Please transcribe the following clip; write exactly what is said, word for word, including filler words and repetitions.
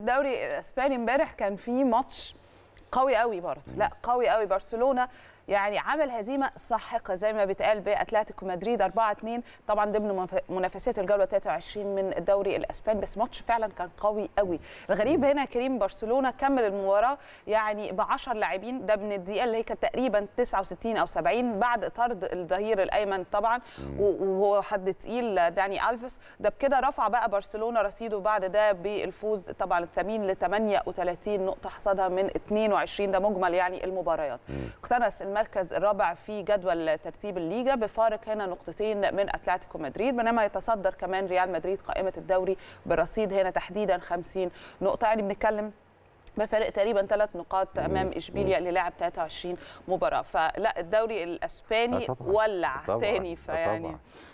الدوري الاسباني امبارح كان فيه ماتش قوي قوي برضه، لا قوي قوي. برشلونه يعني عمل هزيمه ساحقه زي ما بيتقال باتلتيكو مدريد أربعة اتنين، طبعا ضمن منافسات الجوله ثلاثة وعشرين من الدوري الاسباني، بس ماتش فعلا كان قوي قوي. الغريب هنا كريم برشلونه كمل المباراه يعني ب عشرة لاعبين، ده من الدقيقه اللي هي كانت تقريبا تسعة وستين او سبعين بعد طرد الظهير الايمن طبعا، وهو حد تقيل داني الفيس. ده بكده رفع بقى برشلونه رصيده بعد ده بالفوز طبعا الثمين ل ثمانية وثلاثين نقطه حصدها من اثنين وعشرين، ده مجمل يعني المباريات. اقتنص المركز الرابع في جدول ترتيب الليجا بفارق هنا نقطتين من اتلتيكو مدريد، بينما يتصدر كمان ريال مدريد قائمه الدوري برصيد هنا تحديدا خمسين نقطه. يعني بنتكلم بفرق تقريبا ثلاث نقاط امام اشبيليا اللي لعب ثلاثة وعشرين مباراه. فلا الدوري الاسباني ولع تاني، فيعني